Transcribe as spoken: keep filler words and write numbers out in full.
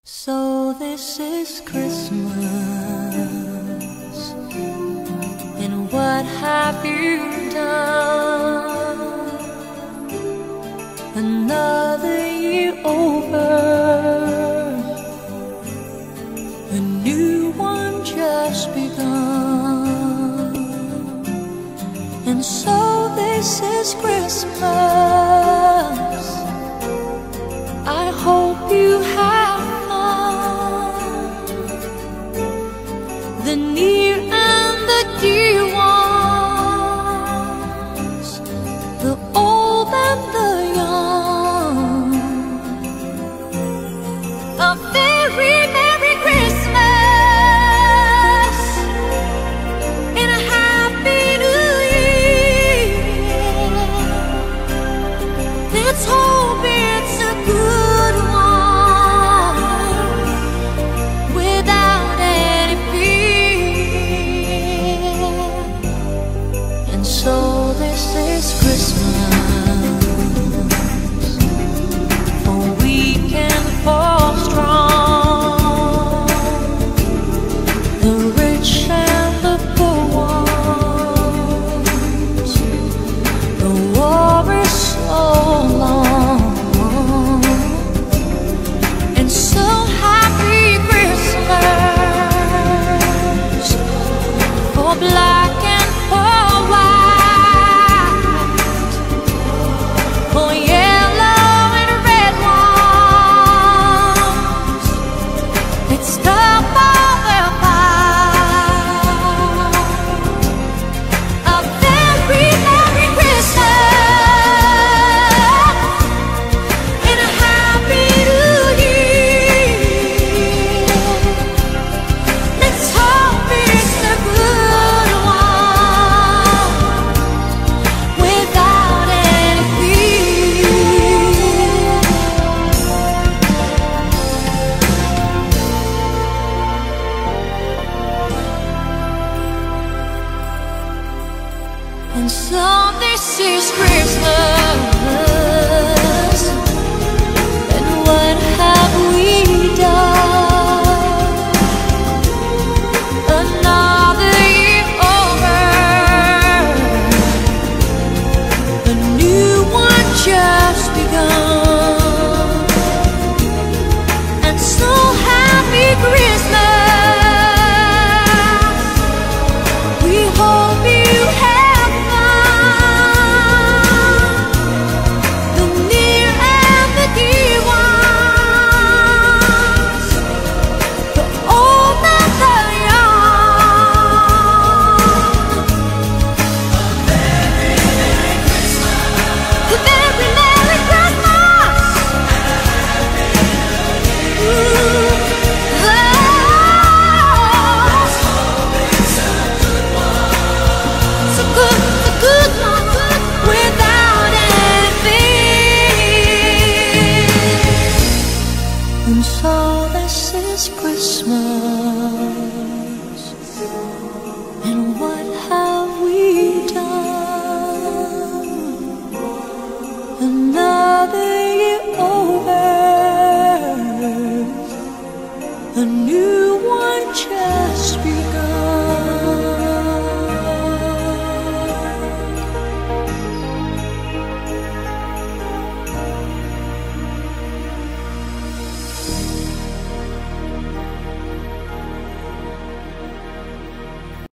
So this is Christmas, and what have you done? Another year over, a new one just begun. And so this is Christmas. I hope you have the near and the dear ones, the old and the young. A very Merry Christmas and a Happy New Year. Let's hope it's a good one without any fear. And so this is Christmas, for weak and for strong, the rich and the poor ones. The war is so long, and so happy Christmas for black and for white, for yellow and red ones. Let's stop all the fight. A very Merry Christmas and a Happy New Year. Let's hope it's a good one without any fear. And so this is Christmas, and what have we done? Another year over, a new one just begun. And so happy Christmas, we hope you have fun. The near and the dear ones, the old and the young. The very Merry Christmas. Ooh, oh, it's a good one. It's a good, it's a good one without any fear. And so this is Christmas, and what have we done? Another